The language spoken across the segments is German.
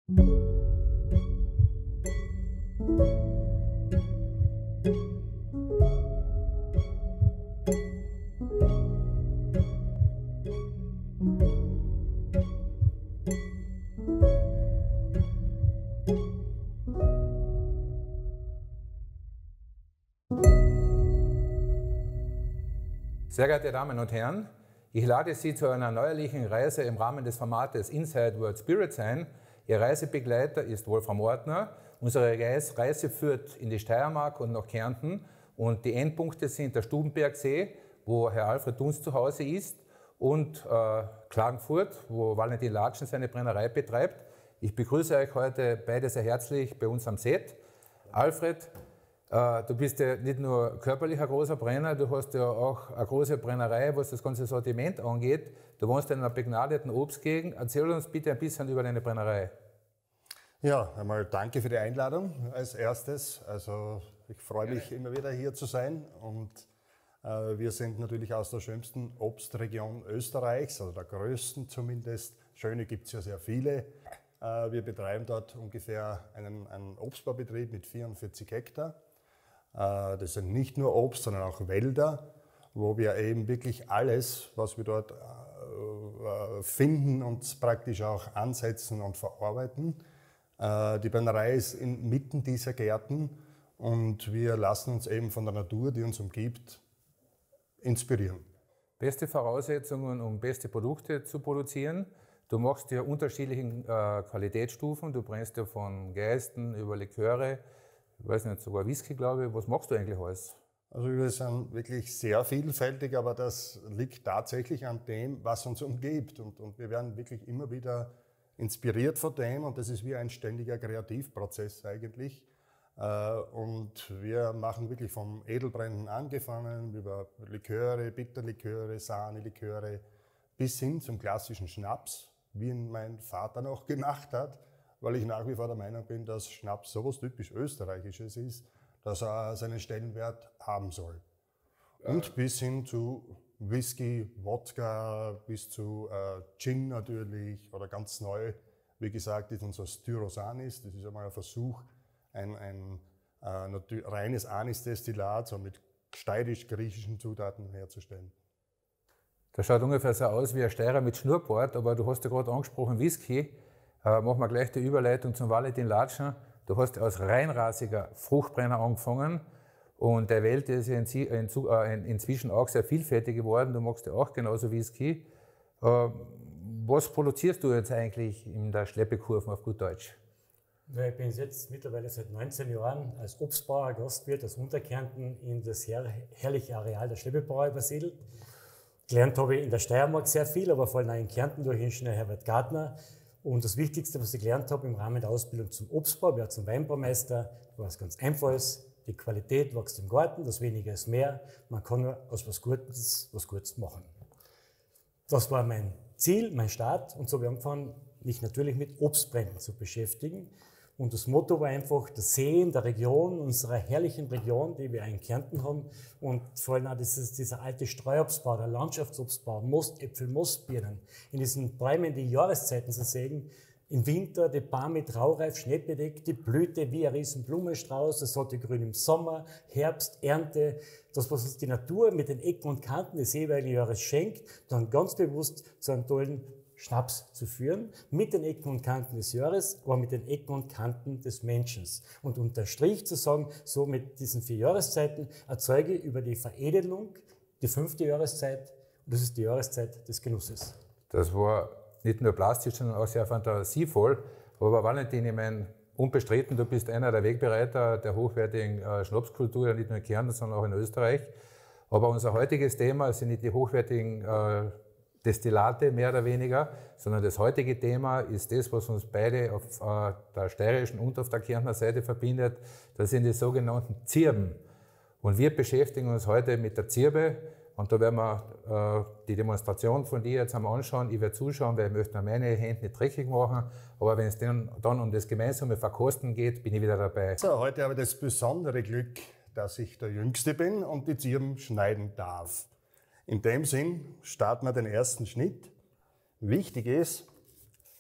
Sehr geehrte Damen und Herren, ich lade Sie zu einer neuerlichen Reise im Rahmen des Formates Inside World Spirits ein. Ihr Reisebegleiter ist Wolfram Ortner. Unsere Reise führt in die Steiermark und nach Kärnten und die Endpunkte sind der Stubenbergsee, wo Herr Alfred Dunz zu Hause ist, und Klagenfurt, wo Valentin Latschen seine Brennerei betreibt. Ich begrüße euch heute beide sehr herzlich bei uns am Set. Alfred, du bist ja nicht nur körperlich ein großer Brenner, du hast ja auch eine große Brennerei, was das ganze Sortiment angeht. Du wohnst in einer begnadeten Obstgegend. Erzähl uns bitte ein bisschen über deine Brennerei. Ja, einmal danke für die Einladung als erstes. Also ich freue mich immer wieder hier zu sein und wir sind natürlich aus der schönsten Obstregion Österreichs, also der größten zumindest. Schöne gibt es ja sehr viele. Wir betreiben dort ungefähr einen Obstbaubetrieb mit 44 Hektar. Das sind nicht nur Obst, sondern auch Wälder, wo wir eben wirklich alles, was wir dort finden, uns praktisch auch ansetzen und verarbeiten. Die Brennerei ist inmitten dieser Gärten und wir lassen uns eben von der Natur, die uns umgibt, inspirieren. Beste Voraussetzungen, um beste Produkte zu produzieren. Du machst ja unterschiedlichen Qualitätsstufen. Du brennst ja von Geisten über Liköre, ich weiß nicht, sogar Whisky, glaube ich. Was machst du eigentlich alles? Also wir sind wirklich sehr vielfältig, aber das liegt tatsächlich an dem, was uns umgibt. Und wir werden wirklich immer wieder inspiriert von dem und das ist wie ein ständiger Kreativprozess eigentlich. Und wir machen wirklich vom Edelbrennen angefangen, über Liköre, Bitterliköre, Sahneliköre, bis hin zum klassischen Schnaps, wie ihn mein Vater noch gemacht hat, weil ich nach wie vor der Meinung bin, dass Schnaps sowas typisch Österreichisches ist, dass er seinen Stellenwert haben soll. Und bis hin zu Whisky, Wodka, bis zu Gin natürlich oder ganz neu, wie gesagt, ist unser Styrosanis. Das ist einmal ein Versuch, ein reines Anisdestillat so mit steirisch-griechischen Zutaten herzustellen. Das schaut ungefähr so aus wie ein Steirer mit Schnurrbart, aber du hast ja gerade angesprochen Whisky. Machen wir gleich die Überleitung zum Valentin Latschen. Du hast als reinrassiger Fruchtbrenner angefangen und der Welt ist ja inzwischen auch sehr vielfältig geworden. Du magst ja auch genauso Whisky. Was produzierst du jetzt eigentlich in der Schleppekurve auf gut Deutsch? Ja, ich bin jetzt mittlerweile seit 19 Jahren als Obstbauer, Gastwirt aus Unterkärnten in das herrliche Areal der Schleppebrauerei übersiedelt. Gelernt habe ich in der Steiermark sehr viel, aber vor allem auch in Kärnten durch Ingenieur Herbert Gartner. Und das Wichtigste, was ich gelernt habe im Rahmen der Ausbildung zum Obstbau, ja zum Weinbaumeister, war es ganz einfach. Die Qualität wächst im Garten, das Weniger ist mehr. Man kann nur aus was Gutes machen. Das war mein Ziel, mein Start. Und so habe ich angefangen, mich natürlich mit Obstbrennen zu beschäftigen. Und das Motto war einfach das Sehen der Region, unserer herrlichen Region, die wir auch in Kärnten haben. Und vor allem auch dieser alte Streuobstbau, der Landschaftsobstbau, Mostäpfel, Mostbirnen, in diesen Bäumen die Jahreszeiten zu sägen. Im Winter die Bäume traureif, schneebedeckt, die Blüte wie ein riesen Blumenstrauß, das sollte grün im Sommer, Herbst, Ernte. Das, was uns die Natur mit den Ecken und Kanten des jeweiligen Jahres schenkt, dann ganz bewusst zu einem tollen Schnaps zu führen, mit den Ecken und Kanten des Jahres, aber mit den Ecken und Kanten des Menschen. Und unter Strich zu sagen, so mit diesen 4 Jahreszeiten erzeuge ich über die Veredelung die 5. Jahreszeit, und das ist die Jahreszeit des Genusses. Das war nicht nur plastisch, sondern auch sehr fantasievoll. Aber Valentin, ich meine, unbestritten, du bist einer der Wegbereiter der hochwertigen Schnapskultur, nicht nur in Kärnten, sondern auch in Österreich. Aber unser heutiges Thema sind nicht die hochwertigen Destillate mehr oder weniger, sondern das heutige Thema ist das, was uns beide auf der steirischen und auf der Kärntner Seite verbindet. Das sind die sogenannten Zirben. Und wir beschäftigen uns heute mit der Zirbe. Und da werden wir die Demonstration von dir jetzt einmal anschauen. Ich werde zuschauen, weil ich möchte meine Hände nicht dreckig machen. Aber wenn es dann um das gemeinsame Verkosten geht, bin ich wieder dabei. So, heute habe ich das besondere Glück, dass ich der Jüngste bin und die Zirben schneiden darf. In dem Sinn starten wir den ersten Schnitt. Wichtig ist,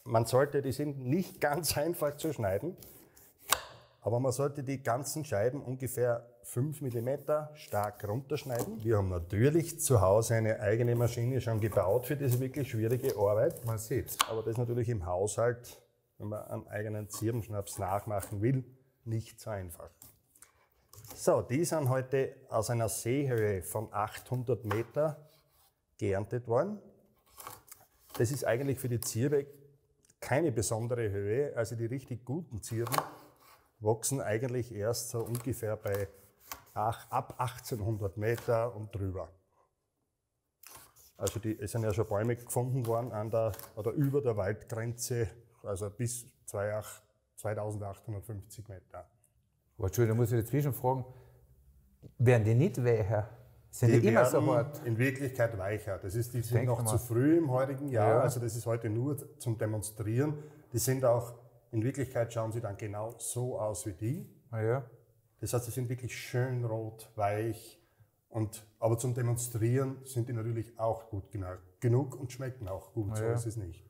die sind nicht ganz einfach zu schneiden, aber man sollte die ganzen Scheiben ungefähr 5 mm stark runterschneiden. Wir haben natürlich zu Hause eine eigene Maschine schon gebaut für diese wirklich schwierige Arbeit. Man sieht's. Aber das ist natürlich im Haushalt, wenn man einen eigenen Zirbenschnaps nachmachen will, nicht so einfach. So, die sind heute aus einer Seehöhe von 800 Meter geerntet worden. Das ist eigentlich für die Zirbe keine besondere Höhe. Also die richtig guten Zirben wachsen eigentlich erst so ungefähr bei ab 1800 Meter und drüber. Also es sind ja schon Bäume gefunden worden an der oder über der Waldgrenze, also bis 2850 Meter. Aber Entschuldigung, da muss ich dazwischen fragen, werden die nicht weicher? Sind die immer so hart? In Wirklichkeit weicher. Die sind noch zu früh im heutigen Jahr, Ja. also das ist heute nur zum Demonstrieren. Die sind auch, in Wirklichkeit schauen sie dann genau so aus wie die. Ah, ja. Das heißt, sie sind wirklich schön rot, weich, aber zum Demonstrieren sind die natürlich auch gut genug und schmecken auch gut, Ah, so ja. ist es nicht.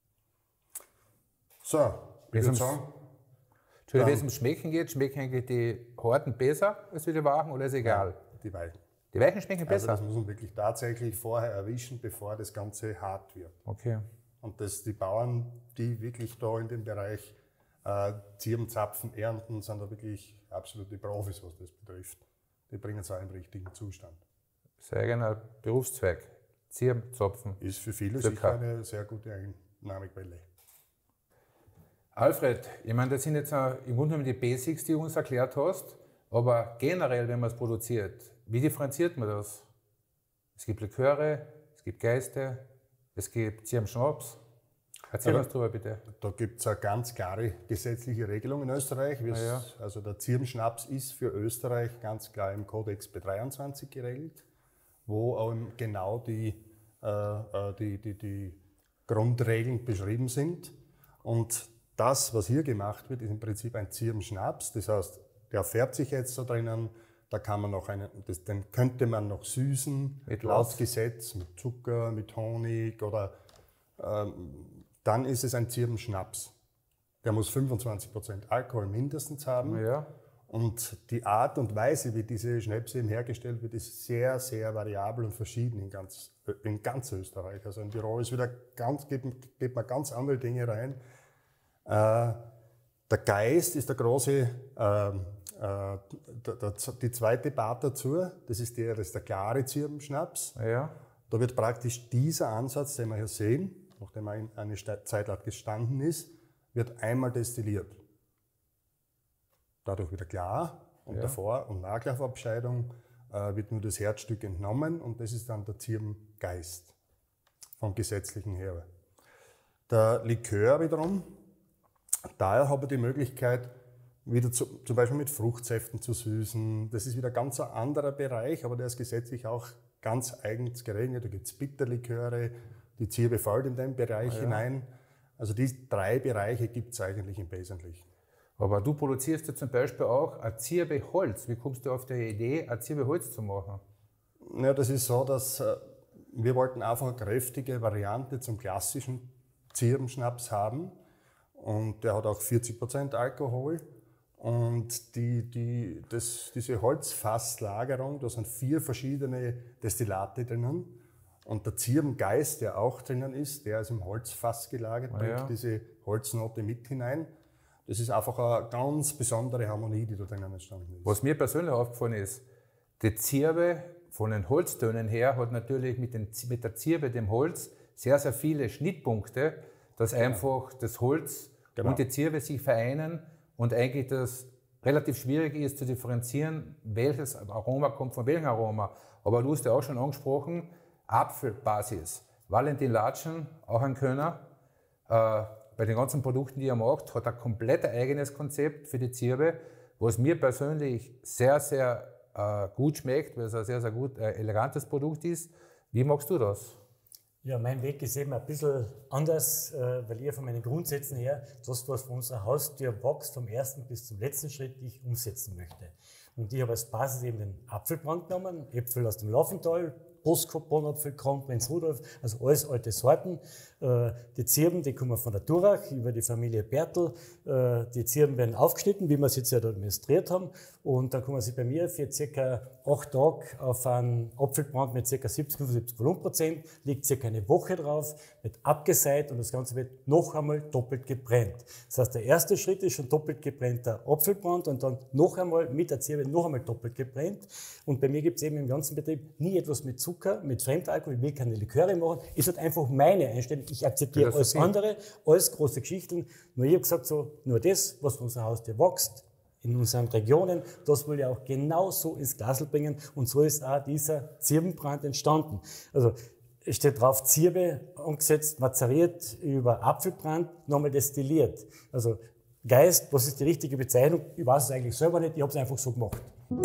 So, ich würde sagen, Entschuldigung, wenn es ums Schmecken geht, schmecken eigentlich die harten besser als die weichen oder ist egal? die Weichen. Die weichen schmecken Also besser? das muss man wirklich tatsächlich vorher erwischen, bevor das Ganze hart wird. Okay. Und die Bauern, die wirklich da in dem Bereich Zirbenzapfen ernten, sind da wirklich absolute Profis, was das betrifft. Die bringen es auch im richtigen Zustand. Das ist ein eigener Berufszweig. Zirbenzapfen. Ist für viele Zucker. sicher eine sehr gute Einnahmequelle. Alfred, ich meine, das sind jetzt im Grunde genommen die Basics, die du uns erklärt hast, aber generell, wenn man es produziert, wie differenziert man das? Es gibt Liköre, es gibt Geiste, es gibt Zirbenschnaps. Erzähl uns darüber bitte. Da gibt es eine ganz klare gesetzliche Regelung in Österreich. Ja. Also der Zirbenschnaps ist für Österreich ganz klar im Kodex B23 geregelt, wo auch genau die Grundregeln beschrieben sind. Und das, was hier gemacht wird, ist im Prinzip ein Zirbenschnaps. Das heißt, der färbt sich jetzt da drinnen. Da kann man noch den könnte man noch süßen, Mit laut was? Gesetz, mit Zucker, mit Honig oder dann ist es ein Zirbenschnaps. Der muss 25% Alkohol mindestens haben. Ja. Und die Art und Weise, wie diese Schnäpse eben hergestellt wird, ist sehr, sehr variabel und verschieden in ganz Österreich. Also in Tirol ist wieder geht man ganz andere Dinge rein. Der Geist ist der große, die zweite Part dazu. Das ist der klare Zirbenschnaps. Ja. Da wird praktisch dieser Ansatz, den wir hier sehen, nachdem er eine Zeit lang gestanden ist, wird einmal destilliert. Dadurch wieder klar und Ja. der Vor- und Nachlaufabscheidung wird nur das Herzstück entnommen und das ist dann der Zirbengeist vom gesetzlichen her. Der Likör wiederum, daher habe ich die Möglichkeit, wieder zum Beispiel mit Fruchtsäften zu süßen. Das ist wieder ganz ein anderer Bereich, aber der ist gesetzlich auch ganz eigens geregelt. Da gibt es Bitterliköre, die Zirbe fällt in den Bereich hinein. Also die 3 Bereiche gibt es eigentlich im Wesentlichen. Aber du produzierst ja zum Beispiel auch ein Zirbeholz. Wie kommst du auf die Idee, ein Zirbeholz zu machen? Ja, das ist so, dass wir wollten einfach eine kräftige Variante zum klassischen Zirbenschnaps haben. Und der hat auch 40% Alkohol. Und diese Holzfasslagerung, da sind 4 verschiedene Destillate drinnen. Und der Zirbengeist, der auch drinnen ist, der ist im Holzfass gelagert, bringt diese Holznote mit hinein. Das ist einfach eine ganz besondere Harmonie, die da drinnen entstanden ist. Was mir persönlich aufgefallen ist, die Zirbe von den Holztönen her hat natürlich mit der Zirbe, dem Holz, sehr, sehr viele Schnittpunkte, dass einfach das Holz und die Zirbe sich vereinen und eigentlich das relativ schwierig ist zu differenzieren, welches Aroma kommt von welchem Aroma. Aber du hast ja auch schon angesprochen, Apfelbasis. Valentin Latschen, auch ein Könner, bei den ganzen Produkten, die er macht, hat ein komplett eigenes Konzept für die Zirbe, was mir persönlich sehr, sehr gut schmeckt, weil es ein sehr, sehr gut elegantes Produkt ist. Wie machst du das? Ja, mein Weg ist eben ein bisschen anders, weil ich von meinen Grundsätzen her das, was von unserer Haustür wächst, vom ersten bis zum letzten Schritt, die ich umsetzen möchte. Und ich habe als Basis eben den Apfelbrand genommen, Äpfel aus dem Laufental, Postcode-Bonapfel, Kronprinz Rudolf, also alles alte Sorten. Die Zirben, die kommen von der Durach über die Familie Bertel. Die Zirben werden aufgeschnitten, wie wir es jetzt ja da demonstriert haben. Und dann kommen sie bei mir für ca. 8 Tage auf einen Apfelbrand mit ca. 70-75 Volumenprozent, liegt ca. eine Woche drauf, wird abgeseit und das Ganze wird noch einmal doppelt gebrannt. Das heißt, der erste Schritt ist schon doppelt gebrannter Apfelbrand und dann noch einmal mit der Zirbe noch einmal doppelt gebrannt. Und bei mir gibt es eben im ganzen Betrieb nie etwas mit Zucker, mit Fremdalkohol, ich will keine Liköre machen. Ist halt einfach meine Einstellung. Ich akzeptiere alles andere, alles große Geschichten. Nur ich habe gesagt, so, nur das, was von unser Haustier wächst, in unseren Regionen, das will ich auch genauso ins Glasl bringen. Und so ist auch dieser Zirbenbrand entstanden. Also, es steht drauf, Zirbe angesetzt, mazeriert über Apfelbrand, nochmal destilliert. Also, Geist, was ist die richtige Bezeichnung? Ich weiß es eigentlich selber nicht, ich habe es einfach so gemacht.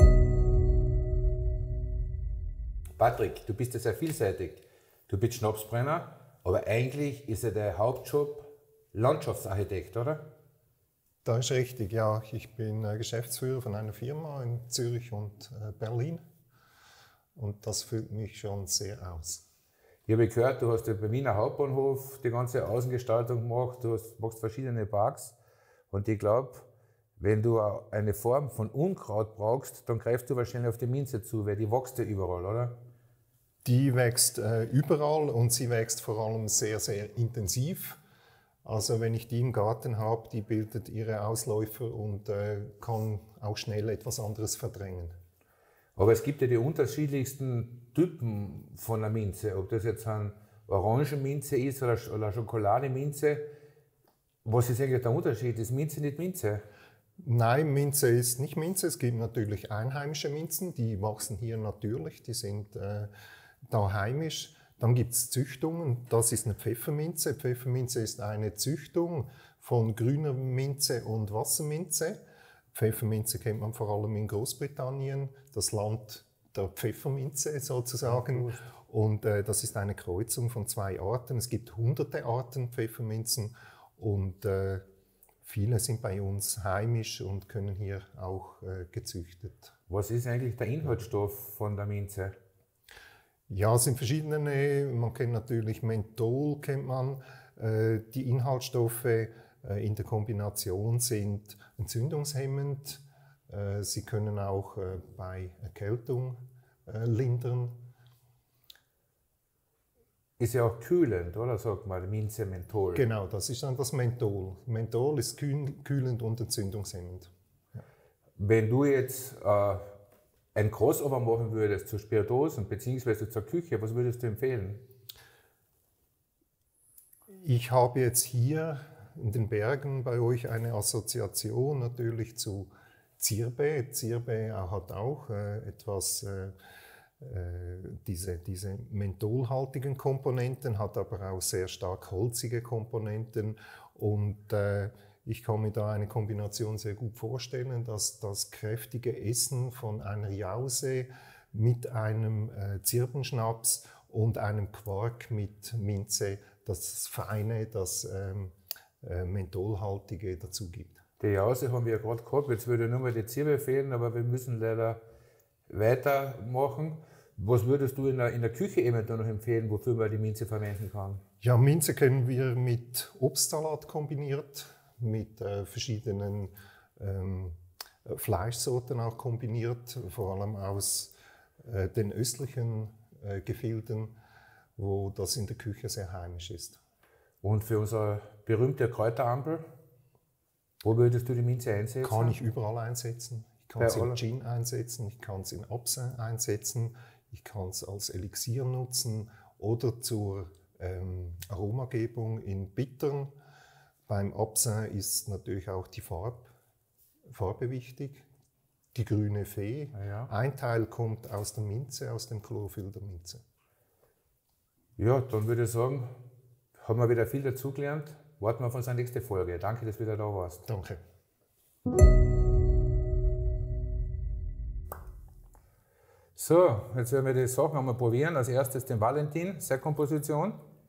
Patrick, du bist ja sehr vielseitig. Du bist Schnapsbrenner, aber eigentlich ist ja der Hauptjob Landschaftsarchitekt, oder? Das ist richtig, ja. Ich bin Geschäftsführer von einer Firma in Zürich und Berlin und das füllt mich schon sehr aus. Ich habe gehört, du hast ja beim Wiener Hauptbahnhof die ganze Außengestaltung gemacht, machst verschiedene Parks und ich glaube, wenn du eine Form von Unkraut brauchst, dann greifst du wahrscheinlich auf die Minze zu, weil die wächst ja überall, oder? Die wächst überall und sie wächst vor allem sehr, sehr intensiv. Also wenn ich die im Garten habe, die bildet ihre Ausläufer und kann auch schnell etwas anderes verdrängen. Aber es gibt ja die unterschiedlichsten Typen von der Minze, ob das jetzt eine Orangenminze ist oder Schokolademinze. Was ist eigentlich der Unterschied? Ist Minze nicht Minze? Nein, Minze ist nicht Minze. Es gibt natürlich einheimische Minzen, die wachsen hier natürlich, die sind da heimisch. Dann gibt es Züchtungen, das ist eine Pfefferminze. Pfefferminze ist eine Züchtung von grüner Minze und Wasserminze. Pfefferminze kennt man vor allem in Großbritannien, das Land der Pfefferminze sozusagen. Und das ist eine Kreuzung von 2 Arten. Es gibt hunderte Arten Pfefferminzen und viele sind bei uns heimisch und können hier auch gezüchtet. Was ist eigentlich der Inhaltsstoff von der Minze? Ja, es sind verschiedene. Man kennt natürlich Menthol, kennt man. Die Inhaltsstoffe in der Kombination sind entzündungshemmend. Sie können auch bei Erkältung lindern. Ist ja auch kühlend, oder? Sagt mal, Minze, Menthol. Genau, das ist dann das Menthol. Menthol ist kühlend und entzündungshemmend. Ja. Wenn du jetzt ein Crossover machen würdest zu Spirituosen bzw. zur Küche, was würdest du empfehlen? Ich habe jetzt hier in den Bergen bei euch eine Assoziation natürlich zu Zirbe. Zirbe hat auch etwas diese mentholhaltigen Komponenten, hat aber auch sehr stark holzige Komponenten und ich kann mir da eine Kombination sehr gut vorstellen, dass das kräftige Essen von einer Jause mit einem Zirbenschnaps und einem Quark mit Minze das Feine, das Mentholhaltige dazu gibt. Die Jause haben wir ja gerade gehabt, jetzt würde nur mal die Zirbe fehlen, aber wir müssen leider weitermachen. Was würdest du in der Küche eventuell noch empfehlen, wofür man die Minze verwenden kann? Ja, Minze können wir mit Obstsalat kombiniert, mit verschiedenen Fleischsorten auch kombiniert, vor allem aus den östlichen Gefilden, wo das in der Küche sehr heimisch ist. Und für unsere berühmte Kräuterampel, wo würdest du die Minze einsetzen? Kann ich überall einsetzen. Ich kann es in Gin einsetzen, ich kann es in Absinth einsetzen, ich kann es als Elixier nutzen oder zur Aromagebung in Bittern. Beim Absinth ist natürlich auch die Farbe wichtig, die grüne Fee. Ja. Ein Teil kommt aus der Minze, aus dem Chlorophyll der Minze. Ja, dann würde ich sagen, haben wir wieder viel dazugelernt. Warten wir auf unsere nächste Folge. Danke, dass du wieder da warst. Danke. So, jetzt werden wir die Sachen einmal probieren. Als erstes den Valentin, seine Komposition.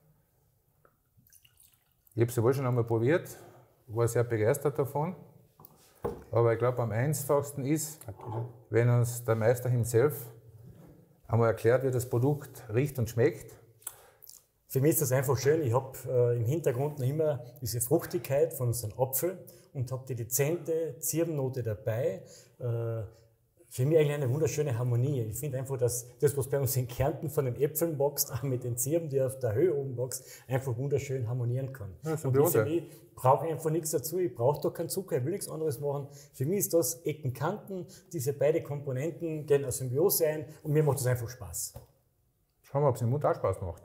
Ich habe sie wohl schon einmal probiert, war sehr begeistert davon. Aber ich glaube, am einfachsten ist, wenn uns der Meister himself Haben wir erklärt, wie das Produkt riecht und schmeckt? Für mich ist das einfach schön. Ich habe im Hintergrund noch immer diese Fruchtigkeit von so einem Apfel und habe die dezente Zirbennote dabei. Für mich eigentlich eine wunderschöne Harmonie. Ich finde einfach, dass das, was bei uns in Kärnten von den Äpfeln wächst, auch mit den Zirben, die auf der Höhe oben wächst, einfach wunderschön harmonieren kann. Ja, und ich für mich brauche einfach nichts dazu. Ich brauche doch keinen Zucker, ich will nichts anderes machen. Für mich ist das Ecken, Kanten, diese beiden Komponenten gehen aus Symbiose ein und mir macht das einfach Spaß. Schauen wir, ob es im Mund auch Spaß macht.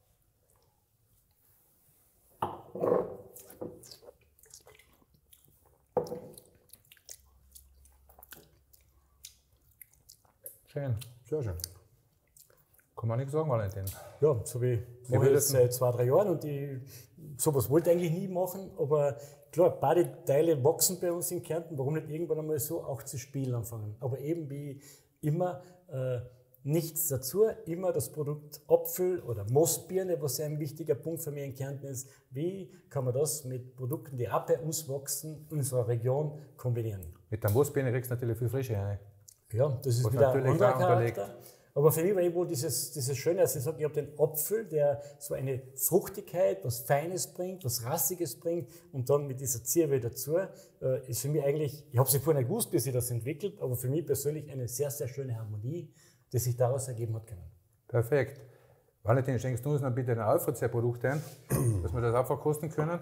Schön. Sehr schön. Kann man nichts sagen, Valentin. Ja, so wie mache ich das seit 2-3 Jahren und sowas wollte ich eigentlich nie machen, aber klar, beide Teile wachsen bei uns in Kärnten, warum nicht irgendwann einmal so auch zu spielen anfangen. Aber eben wie immer nichts dazu, immer das Produkt Apfel oder Moosbirne, was ein wichtiger Punkt für mich in Kärnten ist, wie kann man das mit Produkten, die auch bei uns wachsen, in unserer Region kombinieren. Mit der Moosbirne kriegst du natürlich viel Frische rein. Ja, das ist was wieder ein natürlich anderer auch unterlegt. Charakter. Aber für mich war eben dieses Schöne, dass ich sage, ich habe den Apfel, der so eine Fruchtigkeit, was Feines bringt, was Rassiges bringt und dann mit dieser Zirbe dazu, ist für mich eigentlich, ich habe es vorher nicht gewusst, bis sich das entwickelt, aber für mich persönlich eine sehr, sehr schöne Harmonie, die sich daraus ergeben hat können. Perfekt. Valentin, schenkst du uns noch bitte ein Alfred-Produkt ein, dass wir das auch verkosten können?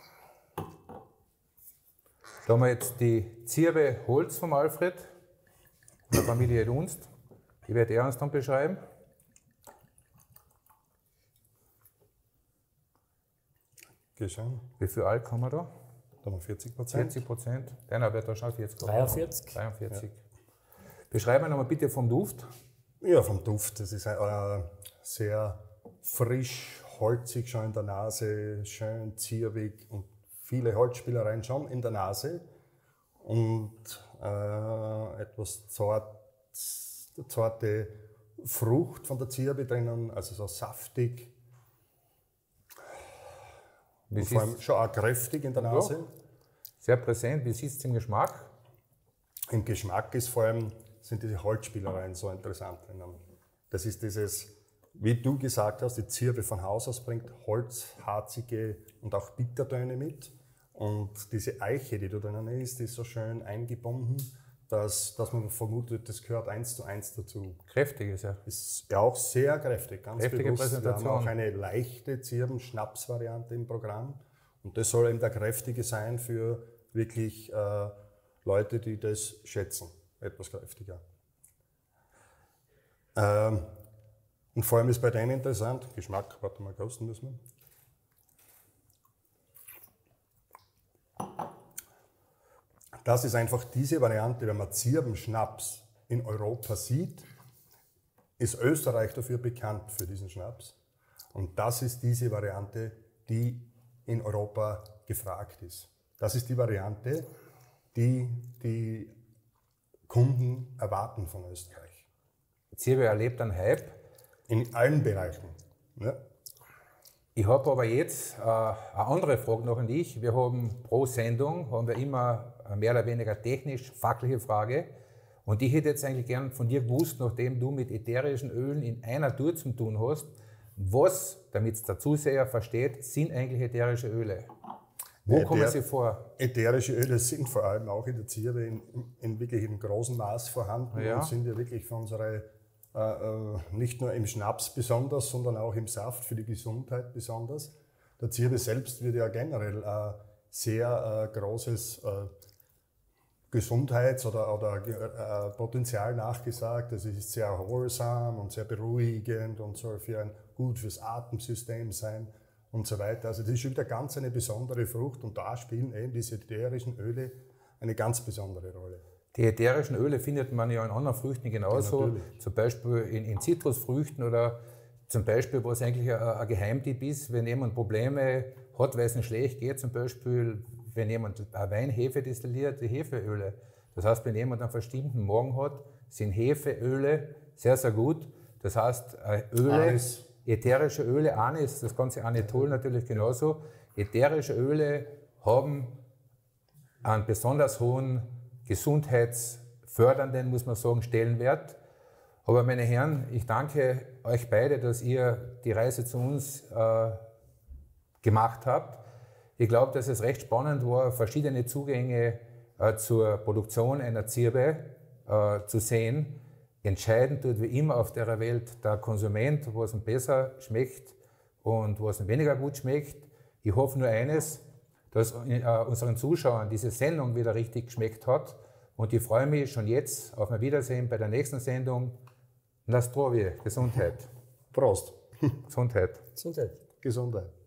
Da haben wir jetzt die Zirbe Holz vom Alfred, von der Familie Dunst. Die wird er uns dann beschreiben. Geschehen. Wie viel Alk haben wir da? Da haben wir 40%. 40%. Deiner wird da schon 40. 43. 43. Ja. Beschreiben wir nochmal bitte vom Duft. Ja, vom Duft. Das ist sehr frisch, holzig schon in der Nase, schön zirbig und viele Holzspielereien schon in der Nase. Und etwas zarte Frucht von der Zirbe drinnen, also so saftig. Und vor allem schon auch kräftig in der Nase. Ja, sehr präsent. Wie siehst du im Geschmack? Im Geschmack ist vor allem, sind diese Holzspielereien so interessant drinnen. Das ist dieses, wie du gesagt hast, die Zirbe von Haus aus bringt holzharzige und auch Bittertöne mit. Und diese Eiche, die da drinnen ist, die ist so schön eingebunden, dass man vermutet, das gehört 1:1 dazu. Kräftig ist ja. Ist ja auch sehr kräftig, ganz kräftige bewusst. Präsentation. Wir haben auch eine leichte Zirben-Schnaps-Variante im Programm. Und das soll eben der kräftige sein für wirklich Leute, die das schätzen. Etwas kräftiger. Und vor allem ist bei dem interessant, Geschmack, warte mal, kosten müssen wir. Das ist einfach diese Variante, wenn man Zirbenschnaps in Europa sieht, ist Österreich dafür bekannt für diesen Schnaps. Und das ist diese Variante, die in Europa gefragt ist. Das ist die Variante, die die Kunden erwarten von Österreich. Zirbe erlebt einen Hype. In allen Bereichen. Ja. Ich habe aber jetzt eine andere Frage noch an dich. Wir haben pro Sendung haben wir immer eine mehr oder weniger technisch-fachliche Frage. Und ich hätte jetzt eigentlich gern von dir gewusst, nachdem du mit ätherischen Ölen in einer Tour zu tun hast, was, damit es der Zuseher versteht, sind eigentlich ätherische Öle? Wo kommen sie vor? Ätherische Öle sind vor allem auch in der Zirbe in wirklich in großem Maß vorhanden und sind ja wirklich für unsere nicht nur im Schnaps besonders, sondern auch im Saft für die Gesundheit besonders. Der Zirbe selbst wird ja generell sehr großes Gesundheits- oder Potenzial nachgesagt. Also es ist sehr erholsam und sehr beruhigend und soll gut fürs Atemsystem sein und so weiter. Also das ist schon wieder ganz eine besondere Frucht und da spielen eben diese ätherischen Öle eine ganz besondere Rolle. Die ätherischen Öle findet man ja in anderen Früchten genauso, ja, zum Beispiel in Zitrusfrüchten oder zum Beispiel, was eigentlich ein Geheimtipp ist, wenn jemand Probleme hat, weil es ihm schlecht geht, zum Beispiel, wenn jemand Weinhefe destilliert, die Hefeöle. Das heißt, wenn jemand einen verstimmten Magen hat, sind Hefeöle sehr, sehr gut. Das heißt, Öle, Anis. Ätherische Öle, Anis, das ganze Anethol natürlich genauso. Ätherische Öle haben einen besonders hohen gesundheitsfördernden, muss man sagen, Stellenwert. Aber meine Herren, ich danke euch beide, dass ihr die Reise zu uns gemacht habt. Ich glaube, dass es recht spannend war, verschiedene Zugänge zur Produktion einer Zirbe zu sehen. Entscheidend tut wie immer auf der Welt der Konsument, was ihm besser schmeckt und was ihm weniger gut schmeckt. Ich hoffe nur eines, dass unseren Zuschauern diese Sendung wieder richtig geschmeckt hat. Und ich freue mich schon jetzt auf ein Wiedersehen bei der nächsten Sendung. Na zdrowie, Gesundheit. Prost. Gesundheit. Gesundheit. Gesundheit.